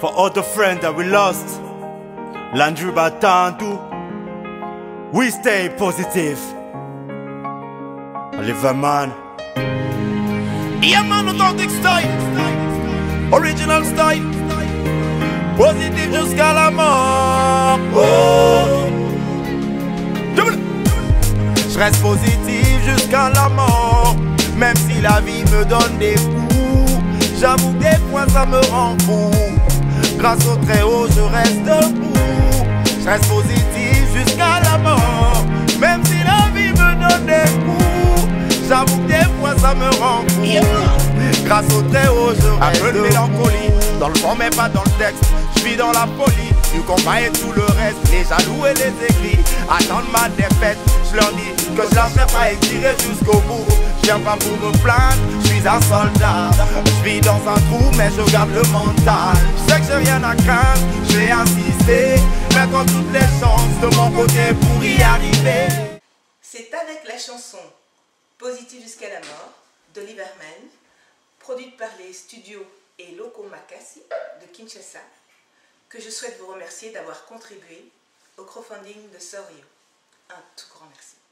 For all the friends that we lost, Landry Batandu, we stay positive. Oliver man. Yeah man, authentic style, original style, positif jusqu'à la mort. Oh. Je reste positif jusqu'à la mort, même si la vie me donne des coups. J'avoue que des fois ça me rend fou. Grâce au très haut je reste debout. Je reste positif jusqu'à la mort, même si la vie me donne des coups. J'avoue que des fois ça me rend fou. Grâce au très haut je reste debout. Un peu de mélancolie, dans le fond mais pas dans le texte. Je vis dans la folie, du combat et tout le reste. Les jaloux et les aigris attendent ma défaite. Je leur dis que je lâcherai pas et tirer jusqu'au bout. Je viens pas pour me plaindre, je suis un soldat. Je vis dans un trou mais je garde le mental. Je sais que j'ai rien à craindre, je vais insister, mettre toutes les chances de mon côté pour y arriver. C'est avec la chanson Positive jusqu'à la mort d'Oliver Man, produite par les studios et locaux Makassi de Kinshasa, que je souhaite vous remercier d'avoir contribué au crowdfunding de Sœur Rio. Un tout grand merci.